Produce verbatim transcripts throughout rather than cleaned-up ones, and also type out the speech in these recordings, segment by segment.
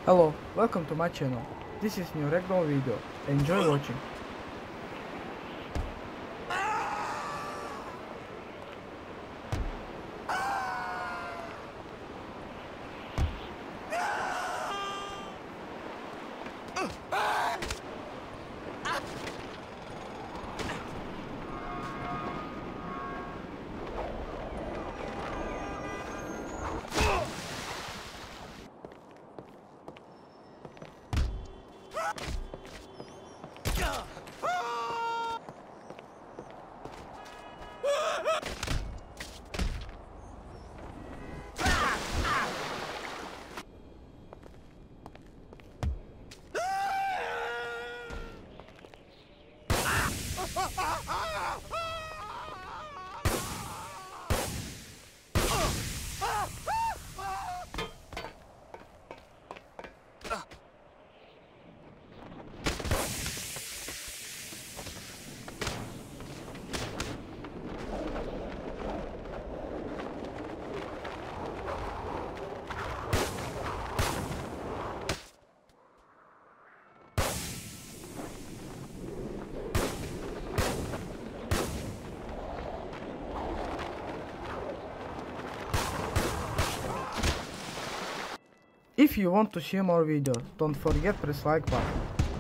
Hello, welcome to my channel. This is new ragdoll video. Enjoy watching. If you want to see more videos, don't forget press like button.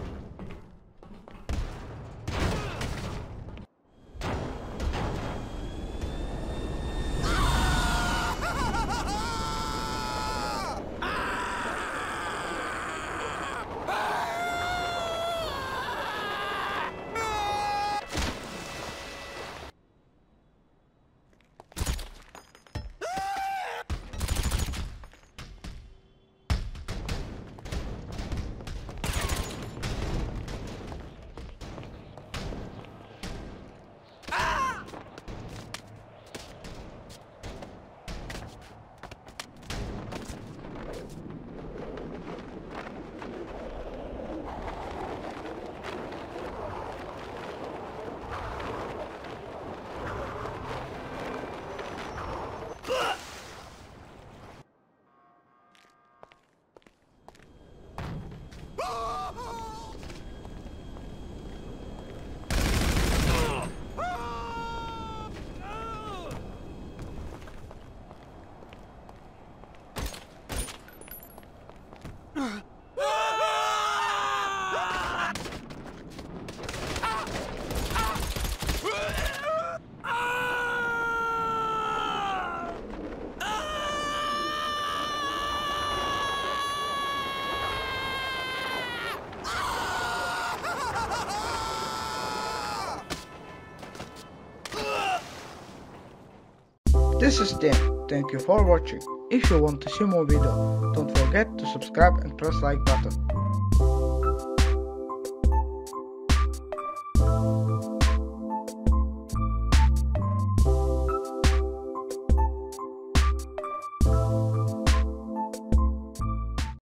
This is Tim. Thank you for watching. If you want to see more videos, don't forget to subscribe and press like button.